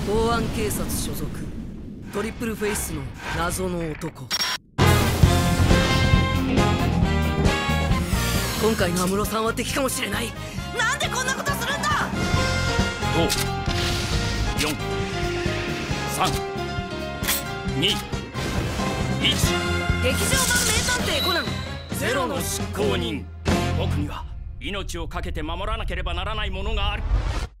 公安警察所属トリプルフェイスの謎の男。今回の安室さんは敵かもしれない。なんでこんなことするんだ。 5、4、3、2、1。 劇場版名探偵コナンゼロの執行人。僕には命を懸けて守らなければならないものがある。